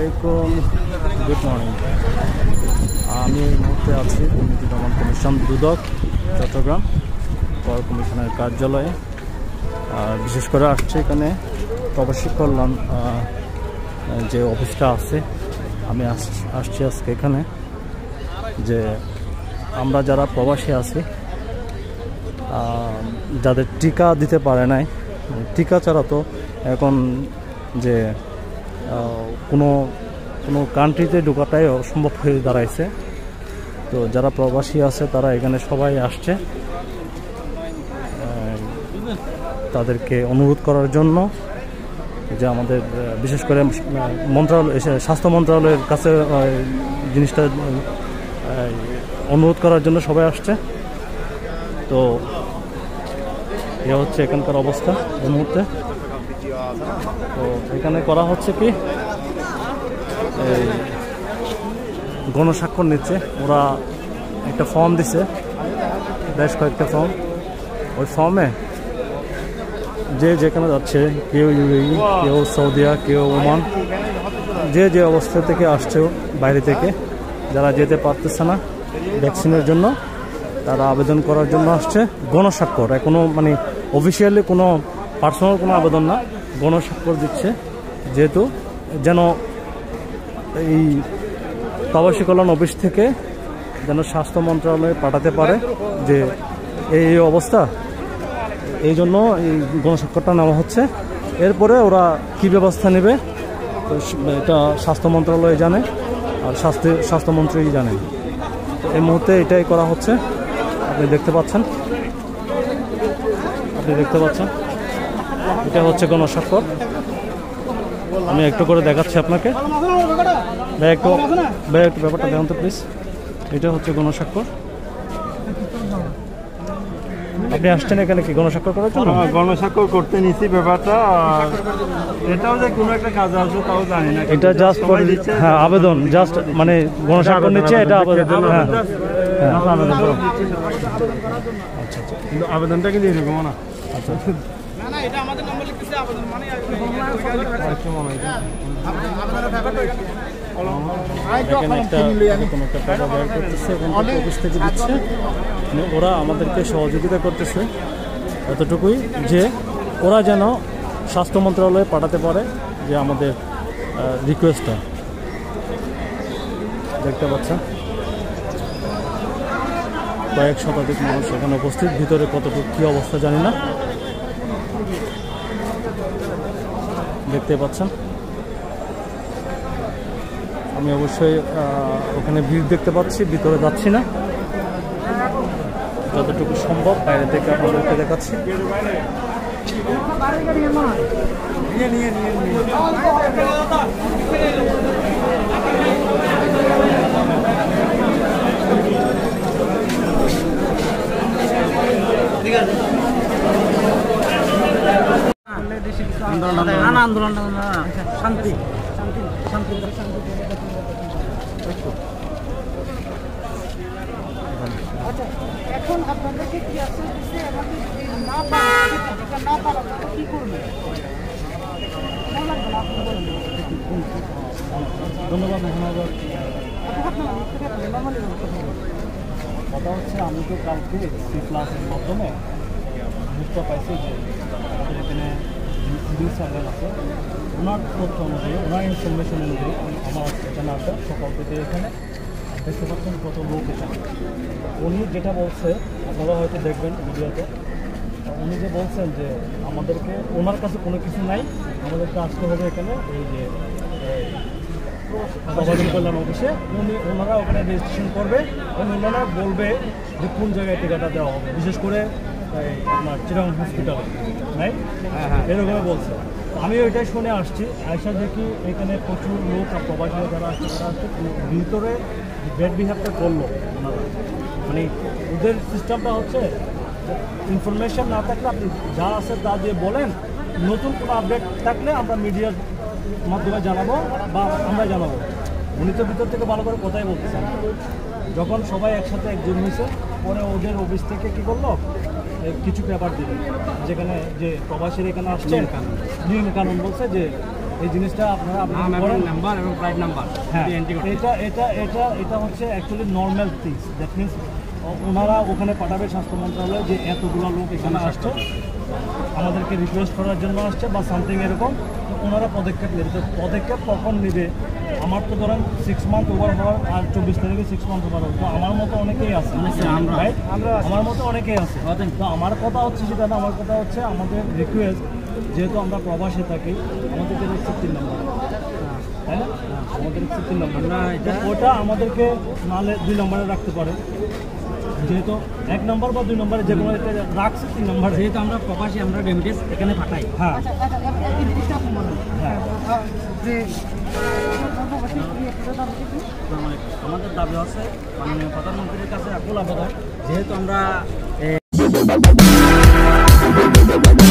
আসসালামাইকুম, good morning. আমি এই মুহূর্তে আছি দুর্নীতি দমন কমিশন দুদক চট্টগ্রাম কর কমিশনের কার্যালয়ে। বিশেষ করে আসছে এখানে প্রবাসী কল্যাণ যে অফিসটা আছে, আমি আসছি আজকে এখানে যে আমরা যারা প্রবাসী আছি, যাদের টিকা দিতে পারে নাই, টিকা ছাড়া তো এখন যে কোনো কান্ট্রিতে ঢোকাটাই অসম্ভব হয়ে দাঁড়াইছে। তো যারা প্রবাসী আছে তারা এখানে সবাই আসছে তাদেরকে অনুরোধ করার জন্য যে আমাদের বিশেষ করে মন্ত্রণালয়, স্বাস্থ্য মন্ত্রণালয়ের কাছে জিনিসটা অনুরোধ করার জন্য সবাই আসছে। তো এ হচ্ছে এখানকার অবস্থা এই মুহূর্তে। তো এখানে করা হচ্ছে কি, গণস্বাক্ষর নিচ্ছে ওরা। একটা ফর্ম দিছে, বেশ কয়েকটা ফর্ম। ওই ফর্মে যে যেখানে যাচ্ছে, কেউ ইউএই, কেউ সৌদিয়া, কেউ ওমান, যে অবস্থা থেকে আসছে বাইরে থেকে, যারা যেতে পারতেছে না ভ্যাকসিনের জন্য, তারা আবেদন করার জন্য আসছে। গণস্বাক্ষর এখনো মানে অফিসিয়ালি কোনো পার্সোনাল কোনো আবেদন না, গণস্বাক্ষর দিচ্ছে, যেহেতু যেন এই প্রবাসী কল্যাণ অফিস থেকে যেন স্বাস্থ্য মন্ত্রণালয়ে পাঠাতে পারে যে এই অবস্থা। এই জন্য এই গণস্বাক্ষরটা নেওয়া হচ্ছে। এরপরে ওরা কি ব্যবস্থা নেবে এটা স্বাস্থ্য মন্ত্রণালয় জানে, আর স্বাস্থ্যমন্ত্রী জানেন। এই মুহূর্তে এটাই করা হচ্ছে। আপনি দেখতে পাচ্ছেন এটা হচ্ছে গণস্বাক্ষর। আমি একটু করে দেখাচ্ছি আপনাকে। ভাই একটু ব্যাপারটা দেখুন তো প্লিজ। এটা হচ্ছে গণস্বাক্ষর। আপনি আসছেন এখানে কি গণস্বাক্ষর করার জন্য? গণস্বাক্ষর করতে নিছি ব্যাপারটা। এটাও যে কোনো একটা কাজ আসবে তাও জানি না। এটা জাস্ট হ্যাঁ আবেদন, জাস্ট মানে গণস্বাক্ষর নিচ্ছে, এটা আবেদন। হ্যাঁ আবেদন করো। আচ্ছা আচ্ছা, কিন্তু আবেদনটা কিন্তু এরকম না। আচ্ছা না, এটা আমাদের নাম্বার লিখতেছে, আবেদন মানে এখানে একটা কোনো একটা টাকা ব্যয় করতেছে এবং অফিস থেকে দিচ্ছে। ওরা আমাদেরকে সহযোগিতা করতেছে এতটুকুই, যে ওরা যেন স্বাস্থ্য মন্ত্রণালয়ে পাঠাতে পারে যে আমাদের রিকোয়েস্টটা। দেখতে পাচ্ছেন কয়েক শতাধিক মানুষ এখানে উপস্থিত। ভিতরে কতটুকু কী অবস্থা জানি না, দেখতে পাচ্ছেন। আমি অবশ্যই ওখানে ভিড় দেখতে পাচ্ছি, ভিতরে যাচ্ছি না, যতটুকু সম্ভব বাইরে থেকে আপনাদেরকে দেখাচ্ছি। আন্দোলন শান্তি শান্তি আচ্ছা, এখন আপনাদেরকে কি আসছে না পারা কি করবে? ধন্যবাদ। কথা হচ্ছে, আমি তো কালকে C++-এর মাধ্যমে বুঝতে পাইছি যে আমাদের এখানে নিউজ চ্যানেল আছে, ওনার তথ্য অনুযায়ী, ওনার ইনফরমেশন অনুযায়ী আমার এখানে আসা সকাল থেকে এখানে দেখতে পাচ্ছেন কত লোক এখানে। উনি যেটা বলছে, আপনারা হয়তো দেখবেন ভিডিওতে, উনি যে বলছেন যে আমাদেরকে, ওনার কাছে কোনো কিছু নাই, আমাদেরকে আসতে হবে এখানে এই যে প্রবাসী কল্যাণ অফিসে। ওনারা ওখানে রেজিস্ট্রেশন করবে এবং ওনারা বলবে যে কোন জায়গায় টিকাটা দেওয়া হবে, বিশেষ করে আপনার চিরাং হসপিটালে নাই, এরকমে বলছে। আমি ওইটাই শুনে আসছি। আয়সা দেখি এখানে প্রচুর লোক আর প্রবাসীরা যারা আসছে তারা আসছে, ভিতরে বেড বিহেভটা করলো ওনারা। মানে ওদের সিস্টেমটা হচ্ছে ইনফরমেশন না থাকলে আপনি যা আছে তা দিয়ে বলেন, নতুন কোনো আপডেট থাকলে আমরা মিডিয়ার মাধ্যমে জানাবো বা আমরা জানাবো। উনি তো ভিতর থেকে ভালো করে কথাই বলতেছেন। যখন সবাই একসাথে একজন হয়েছে, পরে ওদের অফিস থেকে কী করলো, কিছু পেপার দিল যেখানে যে প্রবাসীর এখানে আসছে, নিয়ম কানুন বলছে যে এই জিনিসটা আপনারা নাম্বার এবং ফ্লাইট নাম্বার হ্যাঁ এটা হচ্ছে actually normal things that means ওনারা ওখানে পাঠাবে স্বাস্থ্য মন্ত্রণালয় যে এতগুলো লোক এখানে আসছে আমাদেরকে রিকোয়েস্ট করার জন্য আসছে বা সামথিং এরকম, তো ওনারা পদক্ষেপ নেবে। তো পদক্ষেপ কখন নেবে? আমার তো ধরেন 6 মান্থ ওভার হওয়ার আর 24 তারিখে 6 মান্থ ওভার হবে, তো আমার মতো অনেকেই আছে, আমার মতো অনেকেই আছে। তো আমার কথা হচ্ছে যেটা না, আমার কথা হচ্ছে আমাদের রিকোয়েস্ট, যেহেতু আমরা প্রবাসে থাকি আমাদেরকে হচ্ছে 3 নম্বর, তাই না? আমাদের হচ্ছে 3 নম্বর, ওটা আমাদেরকে নাহলে 2 নম্বরে রাখতে পারে, যেহেতু 1 নম্বর বা 2 নম্বরে যে কোনো রাখছে 3 নম্বর, যেহেতু আমরা প্রবাসী আমরা রেমিটেন্স এখানে পাঠাই। হ্যাঁ হ্যাঁ যে আমাদের দাবি আছে মাননীয় প্রধানমন্ত্রীর কাছে আকুল আবেদন, যেহেতু আমরা